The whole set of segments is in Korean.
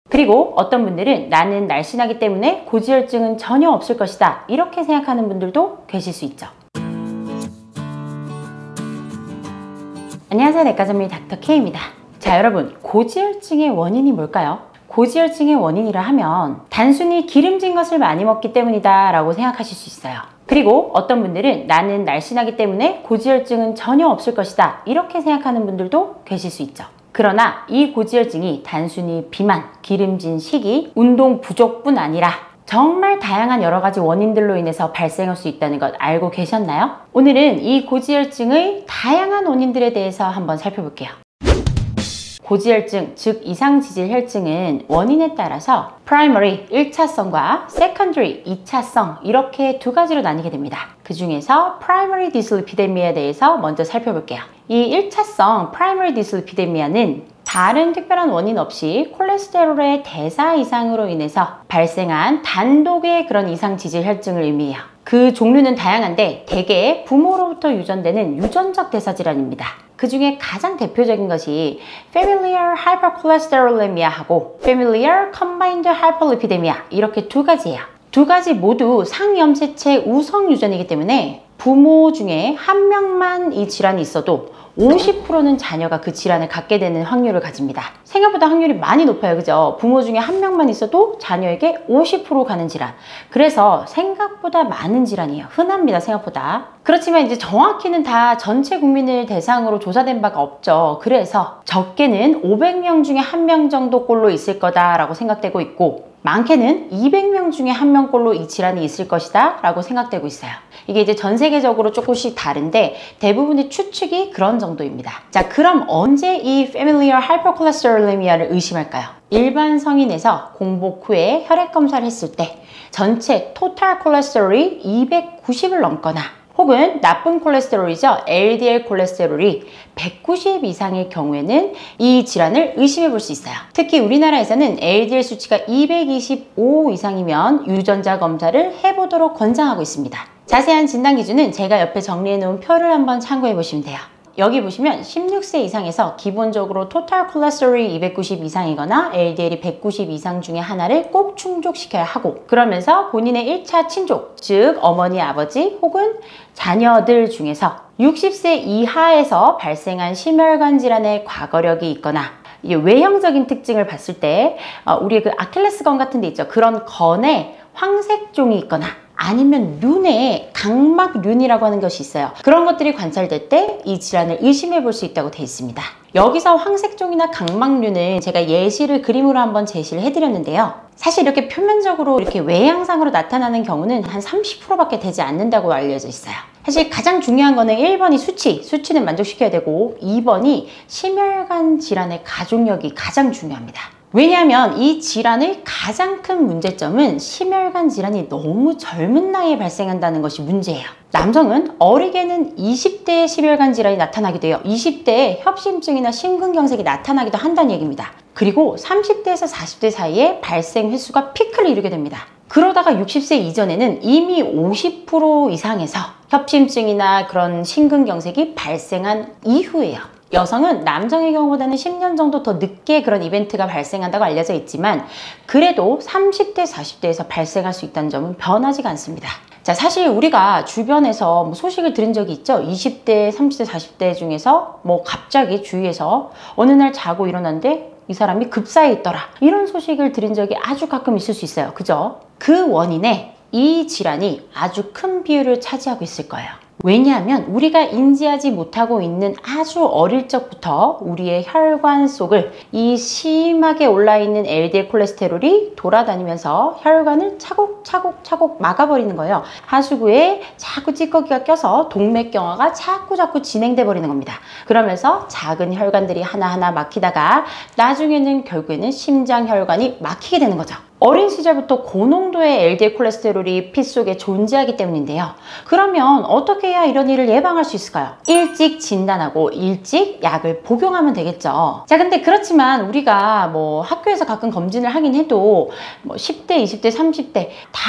그리고 어떤 분들은 나는 날씬하기 때문에 고지혈증은 전혀 없을 것이다, 이렇게 생각하는 분들도 계실 수 있죠. 안녕하세요, 내과전문의 닥터 K입니다. 자, 여러분, 고지혈증의 원인이 뭘까요? 고지혈증의 원인이라 하면 단순히 기름진 것을 많이 먹기 때문이다 라고 생각하실 수 있어요. 그리고 어떤 분들은 나는 날씬하기 때문에 고지혈증은 전혀 없을 것이다, 이렇게 생각하는 분들도 계실 수 있죠. 그러나 이 고지혈증이 단순히 비만, 기름진 식이, 운동 부족뿐 아니라 정말 다양한 여러 가지 원인들로 인해서 발생할 수 있다는 것 알고 계셨나요? 오늘은 이 고지혈증의 다양한 원인들에 대해서 한번 살펴볼게요. 고지혈증, 즉 이상지질혈증은 원인에 따라서 primary, 1차성과 secondary, 2차성 이렇게 두 가지로 나뉘게 됩니다. 그 중에서 primary dyslipidemia에 대해서 먼저 살펴볼게요. 이 1차성 primary dyslipidemia는 다른 특별한 원인 없이 콜레스테롤의 대사 이상으로 인해서 발생한 단독의 그런 이상지질혈증을 의미해요. 그 종류는 다양한데 대개 부모로부터 유전되는 유전적 대사질환입니다. 그 중에 가장 대표적인 것이 familial hypercholesterolemia 하고 familial combined hyperlipidemia, 이렇게 두 가지예요. 두 가지 모두 상염색체 우성 유전이기 때문에 부모 중에 한 명만 이 질환이 있어도 50%는 자녀가 그 질환을 갖게 되는 확률을 가집니다. 생각보다 확률이 많이 높아요, 그죠? 부모 중에 한 명만 있어도 자녀에게 50% 가는 질환. 그래서 생각보다 많은 질환이에요. 흔합니다, 생각보다. 그렇지만 이제 정확히는 다 전체 국민을 대상으로 조사된 바가 없죠. 그래서 적게는 500명 중에 1명 정도 꼴로 있을 거다라고 생각되고 있고, 많게는 200명 중에 1명꼴로 이 질환이 있을 것이다 라고 생각되고 있어요. 이게 이제 전 세계적으로 조금씩 다른데 대부분의 추측이 그런 정도입니다. 자, 그럼 언제 이 familial hypercholesterolemia를 의심할까요? 일반 성인에서 공복 후에 혈액 검사를 했을 때 전체 토탈 콜레스테롤이 290을 넘거나, 혹은 나쁜 콜레스테롤이죠, LDL 콜레스테롤이 190 이상일 경우에는 이 질환을 의심해 볼 수 있어요. 특히 우리나라에서는 LDL 수치가 225 이상이면 유전자 검사를 해보도록 권장하고 있습니다. 자세한 진단 기준은 제가 옆에 정리해 놓은 표를 한번 참고해 보시면 돼요. 여기 보시면 16세 이상에서 기본적으로 토탈 콜레스테롤이 290 이상이거나 LDL이 190 이상 중에 하나를 꼭 충족시켜야 하고, 그러면서 본인의 1차 친족, 즉 어머니, 아버지 혹은 자녀들 중에서 60세 이하에서 발생한 심혈관 질환의 과거력이 있거나, 이게 외형적인 특징을 봤을 때 우리의 그 아킬레스건 같은 데 있죠, 그런 건에 황색종이 있거나, 아니면 눈에 각막륜이라고 하는 것이 있어요. 그런 것들이 관찰될 때 이 질환을 의심해 볼 수 있다고 되어 있습니다. 여기서 황색종이나 각막륜은 제가 예시를 그림으로 한번 제시를 해드렸는데요. 사실 이렇게 표면적으로 이렇게 외양상으로 나타나는 경우는 한 30%밖에 되지 않는다고 알려져 있어요. 사실 가장 중요한 거는 1번이 수치는 만족시켜야 되고, 2번이 심혈관 질환의 가족력이 가장 중요합니다. 왜냐하면 이 질환의 가장 큰 문제점은 심혈관 질환이 너무 젊은 나이에 발생한다는 것이 문제예요. 남성은 어리게는 20대에 심혈관 질환이 나타나기도 해요. 20대에 협심증이나 심근경색이 나타나기도 한다는 얘기입니다. 그리고 30대에서 40대 사이에 발생 횟수가 피크를 이루게 됩니다. 그러다가 60세 이전에는 이미 50% 이상에서 협심증이나 그런 심근경색이 발생한 이후예요. 여성은 남성의 경우보다는 10년 정도 더 늦게 그런 이벤트가 발생한다고 알려져 있지만, 그래도 30대, 40대에서 발생할 수 있다는 점은 변하지가 않습니다. 자, 사실 우리가 주변에서 소식을 들은 적이 있죠. 20대, 30대, 40대 중에서 갑자기 주위에서 어느 날 자고 일어났는데 이 사람이 급사에 있더라, 이런 소식을 들은 적이 아주 가끔 있을 수 있어요. 그죠? 그 원인에 이 질환이 아주 큰 비율을 차지하고 있을 거예요. 왜냐하면 우리가 인지하지 못하고 있는 아주 어릴 적부터 우리의 혈관 속을 이 심하게 올라있는 LDL 콜레스테롤이 돌아다니면서 혈관을 차곡차곡 막아버리는 거예요. 하수구에 자꾸 찌꺼기가 껴서 동맥경화가 자꾸 진행돼 버리는 겁니다. 그러면서 작은 혈관들이 하나하나 막히다가 나중에는 결국에는 심장혈관이 막히게 되는 거죠. 어린 시절부터 고농도의 LDL 콜레스테롤이 피 속에 존재하기 때문인데요. 그러면 어떻게 해야 이런 일을 예방할 수 있을까요? 일찍 진단하고 일찍 약을 복용하면 되겠죠. 자, 근데 그렇지만 우리가 뭐 학교에서 가끔 검진을 하긴 해도 뭐 10대, 20대, 30대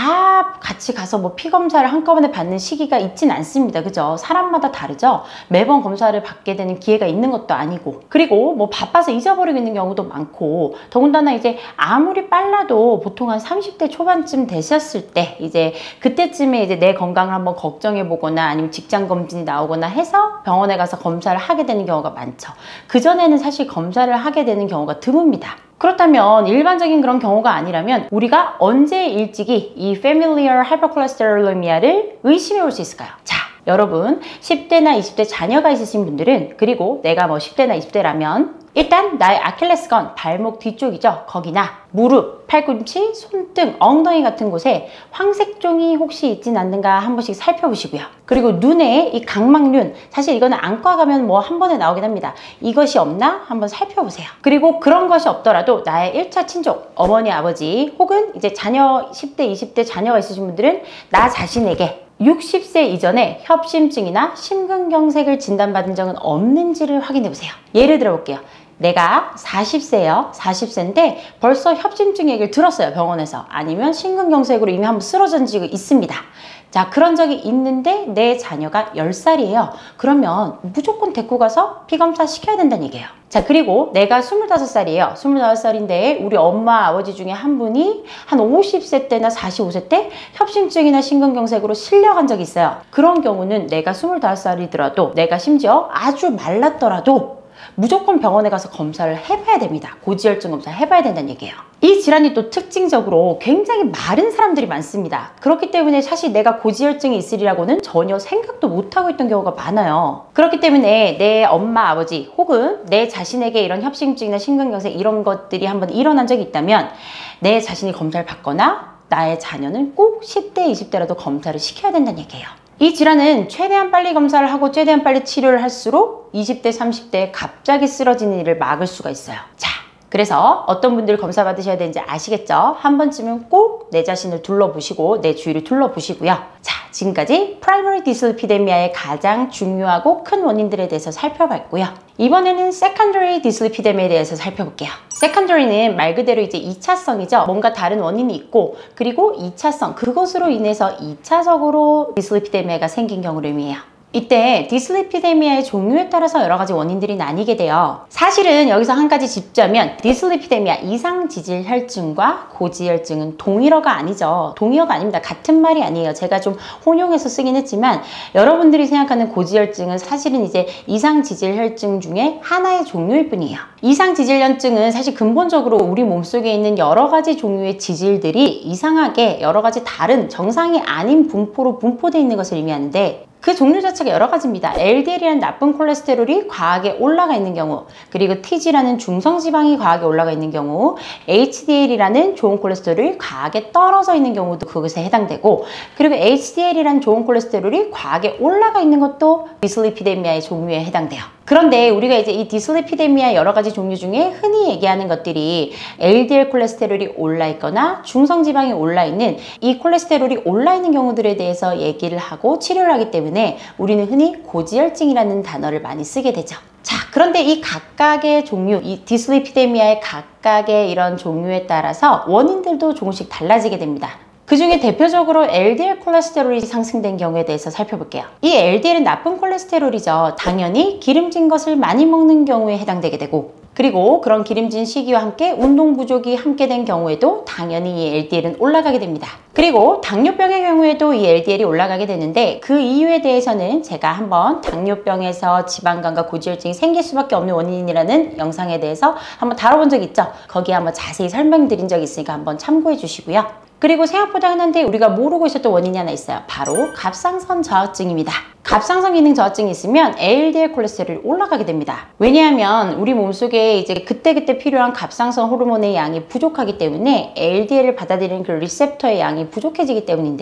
다 같이 가서 뭐 피 검사를 한꺼번에 받는 시기가 있진 않습니다. 그죠? 사람마다 다르죠? 매번 검사를 받게 되는 기회가 있는 것도 아니고, 그리고 뭐 바빠서 잊어버리고 있는 경우도 많고, 더군다나 이제 아무리 빨라도 보통 한 30대 초반쯤 되셨을 때 이제 그때쯤에 이제 내 건강을 한번 걱정해 보거나 아니면 직장 검진이 나오거나 해서 병원에 가서 검사를 하게 되는 경우가 많죠. 그전에는 사실 검사를 하게 되는 경우가 드뭅니다. 그렇다면 일반적인 그런 경우가 아니라면 우리가 언제 일찍이 이 familial hypercholesterolemia 의심해 볼 수 있을까요? 자, 여러분 10대나 20대 자녀가 있으신 분들은, 그리고 내가 뭐 10대나 20대라면 일단 나의 아킬레스건, 발목 뒤쪽이죠. 거기나 무릎, 팔꿈치, 손등, 엉덩이 같은 곳에 황색종이 혹시 있진 않는가 한 번씩 살펴보시고요. 그리고 눈에 이 각막륜, 사실 이거는 안과 가면 뭐 한 번에 나오긴 합니다. 이것이 없나 한번 살펴보세요. 그리고 그런 것이 없더라도 나의 1차 친족, 어머니, 아버지 혹은 이제 자녀 10대, 20대 자녀가 있으신 분들은 나 자신에게 60세 이전에 협심증이나 심근경색을 진단받은 적은 없는지를 확인해 보세요. 예를 들어 볼게요. 내가 40세예요. 40세인데 벌써 협심증 얘기를 들었어요. 병원에서. 아니면 심근경색으로 이미 한번 쓰러진 적이 있습니다. 자, 그런 적이 있는데 내 자녀가 10살이에요. 그러면 무조건 데리고 가서 피검사 시켜야 된다는 얘기예요. 자, 그리고 내가 25살이에요. 25살인데 우리 엄마, 아버지 중에 한 분이 한 50세 때나 45세 때 협심증이나 심근경색으로 실려간 적이 있어요. 그런 경우는 내가 25살이더라도, 내가 심지어 아주 말랐더라도 무조건 병원에 가서 검사를 해봐야 됩니다. 고지혈증 검사 해봐야 된다는 얘기예요. 이 질환이 또 특징적으로 굉장히 마른 사람들이 많습니다. 그렇기 때문에 사실 내가 고지혈증이 있으리라고는 전혀 생각도 못하고 있던 경우가 많아요. 그렇기 때문에 내 엄마, 아버지 혹은 내 자신에게 이런 협심증이나 심근경색 이런 것들이 한번 일어난 적이 있다면 내 자신이 검사를 받거나 나의 자녀는 꼭 10대, 20대라도 검사를 시켜야 된다는 얘기예요. 이 질환은 최대한 빨리 검사를 하고 최대한 빨리 치료를 할수록 20대, 30대에 갑자기 쓰러지는 일을 막을 수가 있어요. 자, 그래서 어떤 분들 검사 받으셔야 되는지 아시겠죠? 한 번쯤은 꼭 내 자신을 둘러보시고 내 주위를 둘러보시고요. 자, 지금까지 프라이머리 디슬리피데미아의 가장 중요하고 큰 원인들에 대해서 살펴봤고요. 이번에는 세컨더리 디슬리피데미아에 대해서 살펴볼게요. 세컨더리는 말 그대로 이제 2차성이죠. 뭔가 다른 원인이 있고, 그리고 2차성, 그것으로 인해서 2차적으로 디슬리피데미아가 생긴 경우를 의미해요. 이때 디슬리피데미아의 종류에 따라서 여러 가지 원인들이 나뉘게 돼요. 사실은 여기서 한 가지 짚자면 디슬리피데미아, 이상지질혈증과 고지혈증은 동일어가 아니죠. 동의어가 아닙니다. 같은 말이 아니에요. 제가 좀 혼용해서 쓰긴 했지만 여러분들이 생각하는 고지혈증은 사실은 이제 이상지질혈증 중에 하나의 종류일 뿐이에요. 이상지질혈증은 사실 근본적으로 우리 몸속에 있는 여러 가지 종류의 지질들이 이상하게 여러 가지 다른 정상이 아닌 분포로 분포되어 있는 것을 의미하는데, 그 종류 자체가 여러 가지입니다. LDL이라는 나쁜 콜레스테롤이 과하게 올라가 있는 경우, 그리고 TG라는 중성지방이 과하게 올라가 있는 경우, HDL이라는 좋은 콜레스테롤이 과하게 떨어져 있는 경우도 그것에 해당되고, 그리고 HDL이라는 좋은 콜레스테롤이 과하게 올라가 있는 것도 디슬리피데미아의 종류에 해당돼요. 그런데 우리가 이제 이 디슬리피데미아 여러 가지 종류 중에 흔히 얘기하는 것들이 LDL 콜레스테롤이 올라 있거나 중성지방이 올라 있는 이 콜레스테롤이 올라 있는 경우들에 대해서 얘기를 하고 치료를 하기 때문에 우리는 흔히 고지혈증이라는 단어를 많이 쓰게 되죠. 자, 그런데 이 각각의 종류, 이 디슬리피데미아의 각각의 이런 종류에 따라서 원인들도 조금씩 달라지게 됩니다. 그 중에 대표적으로 LDL 콜레스테롤이 상승된 경우에 대해서 살펴볼게요. 이 LDL은 나쁜 콜레스테롤이죠. 당연히 기름진 것을 많이 먹는 경우에 해당되게 되고, 그리고 그런 기름진 식이와 함께 운동 부족이 함께 된 경우에도 당연히 이 LDL은 올라가게 됩니다. 그리고 당뇨병의 경우에도 이 LDL이 올라가게 되는데, 그 이유에 대해서는 제가 한번 당뇨병에서 지방간과 고지혈증이 생길 수밖에 없는 원인이라는 영상에 대해서 한번 다뤄본 적 있죠. 거기에 한번 자세히 설명드린 적이 있으니까 한번 참고해 주시고요. 그리고 생각보다 흔한데 우리가 모르고 있었던 원인이 하나 있어요. 바로 갑상선 저하증입니다. 갑상선 기능 저하증이 있으면 LDL 콜레스테롤이 올라가게 됩니다. 왜냐하면 우리 몸속에 이제 그때그때 필요한 갑상선 호르몬의 양이 부족하기 때문에 LDL을 받아들이는 그 리셉터의 양이 부족해지기 때문인데요.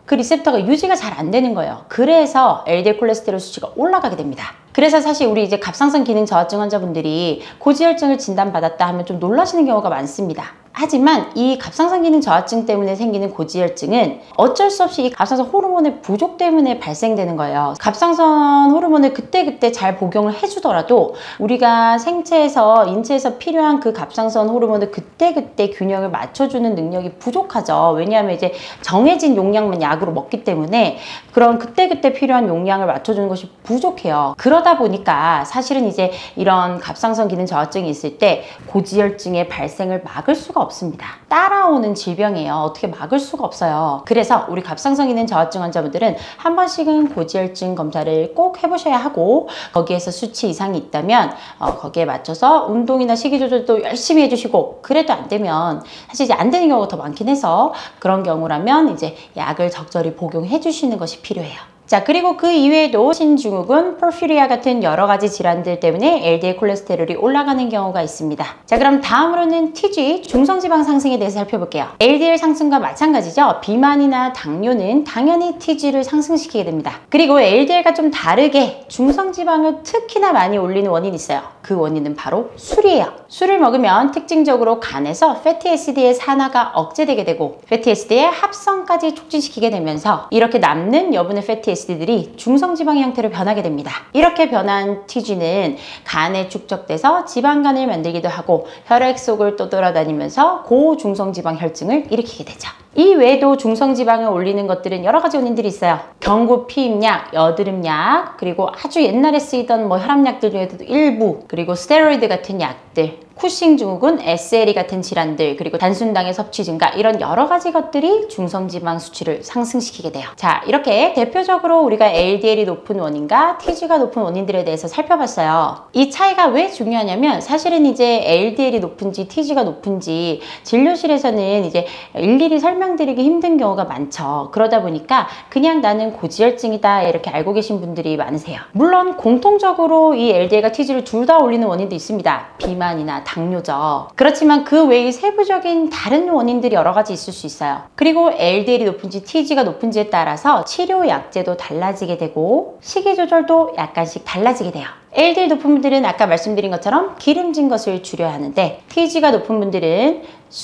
그 리셉터가 유지가 잘 안 되는 거예요. 그래서 LDL 콜레스테롤 수치가 올라가게 됩니다. 그래서 사실 우리 이제 갑상선 기능 저하증 환자분들이 고지혈증을 진단받았다 하면 좀 놀라시는 경우가 많습니다. 하지만 이 갑상선 기능 저하증 때문에 생기는 고지혈증은 어쩔 수 없이 이 갑상선 호르몬의 부족 때문에 발생되는 거예요. 갑상선 호르몬을 그때그때 잘 복용을 해주더라도 우리가 생체에서, 인체에서 필요한 그 갑상선 호르몬을 그때그때 균형을 맞춰주는 능력이 부족하죠. 왜냐하면 이제 정해진 용량만 약으로 먹기 때문에 그런 그때그때 필요한 용량을 맞춰주는 것이 부족해요. 그러다 보니까 사실은 이제 이런 갑상선 기능 저하증이 있을 때 고지혈증의 발생을 막을 수가 없습니다. 따라오는 질병이에요. 어떻게 막을 수가 없어요. 그래서 우리 갑상선 기능 저하증 환자분들은 한 번씩은 고지혈증 검사를 꼭 해보셔야 하고, 거기에서 수치 이상이 있다면 거기에 맞춰서 운동이나 식이 조절도 열심히 해주시고, 그래도 안 되면 사실 이제 안 되는 경우가 더 많긴 해서 그런 경우라면 이제 약을 적절히 복용해 주시는 것이 필요해요. 자, 그리고 그 이외에도 신증후군, 포르피리아 같은 여러 가지 질환들 때문에 LDL 콜레스테롤이 올라가는 경우가 있습니다. 자, 그럼 다음으로는 TG, 중성지방 상승에 대해서 살펴볼게요. LDL 상승과 마찬가지죠. 비만이나 당뇨는 당연히 TG를 상승시키게 됩니다. 그리고 LDL과 좀 다르게 중성지방을 특히나 많이 올리는 원인이 있어요. 그 원인은 바로 술이에요. 술을 먹으면 특징적으로 간에서 패티애시드의 산화가 억제되게 되고 패티애시드의 합성까지 촉진시키게 되면서 이렇게 남는 여분의 패티애시드들이 중성지방의 형태로 변하게 됩니다. 이렇게 변한 TG는 간에 축적돼서 지방간을 만들기도 하고 혈액 속을 떠돌아다니면서 고중성지방 혈증을 일으키게 되죠. 이 외에도 중성지방을 올리는 것들은 여러 가지 원인들이 있어요. 경구 피임약, 여드름약, 그리고 아주 옛날에 쓰이던 혈압약들 중에도 일부, 그리고 스테로이드 같은 약들, 쿠싱 증후군, SLE 같은 질환들, 그리고 단순당의 섭취 증가, 이런 여러 가지 것들이 중성지방 수치를 상승시키게 돼요. 자, 이렇게 대표적으로 우리가 LDL이 높은 원인과 TG가 높은 원인들에 대해서 살펴봤어요. 이 차이가 왜 중요하냐면 사실은 이제 LDL이 높은지 TG가 높은지 진료실에서는 이제 일일이 설명드리기 힘든 경우가 많죠. 그러다 보니까 그냥 나는 고지혈증이다 이렇게 알고 계신 분들이 많으세요. 물론 공통적으로 이 LDL과 TG를 둘 다 올리는 원인도 있습니다. 비만이나 당뇨죠. 그렇지만 그 외의 세부적인 다른 원인들이 여러 가지 있을 수 있어요. 그리고 LDL이 높은지 TG가 높은지에 따라서 치료 약제도 달라지게 되고 식이 조절도 약간씩 달라지게 돼요. LDL 높은 분들은 아까 말씀드린 것처럼 기름진 것을 줄여야 하는데 TG가 높은 분들은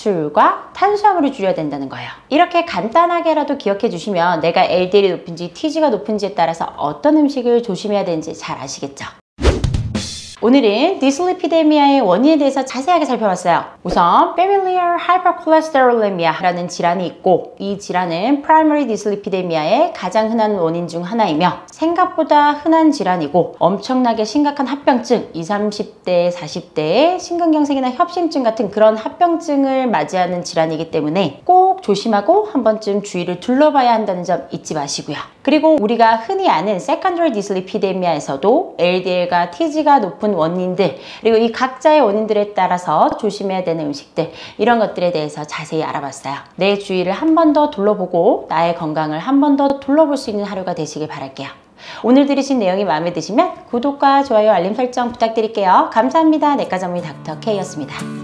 술과 탄수화물을 줄여야 된다는 거예요. 이렇게 간단하게라도 기억해 주시면 내가 LDL이 높은지 TG가 높은지에 따라서 어떤 음식을 조심해야 되는지 잘 아시겠죠? 오늘은 디슬리피데미아의 원인에 대해서 자세하게 살펴봤어요. 우선 Familial Hypercholesterolemia 라는 질환이 있고, 이 질환은 Primary Dyslipidemia의 가장 흔한 원인 중 하나이며 생각보다 흔한 질환이고 엄청나게 심각한 합병증, 20, 30대, 40대의 심근경색이나 협심증 같은 그런 합병증을 맞이하는 질환이기 때문에 꼭 조심하고 한 번쯤 주의를 둘러봐야 한다는 점 잊지 마시고요. 그리고 우리가 흔히 아는 Secondary Dyslipidemia에서도 LDL과 TG가 높은 원인들, 그리고 이 각자의 원인들에 따라서 조심해야 되는 음식들, 이런 것들에 대해서 자세히 알아봤어요. 내 주위를 한 번 더 둘러보고 나의 건강을 한 번 더 둘러볼 수 있는 하루가 되시길 바랄게요. 오늘 들으신 내용이 마음에 드시면 구독과 좋아요, 알림 설정 부탁드릴게요. 감사합니다. 내과 전문의 닥터 K였습니다.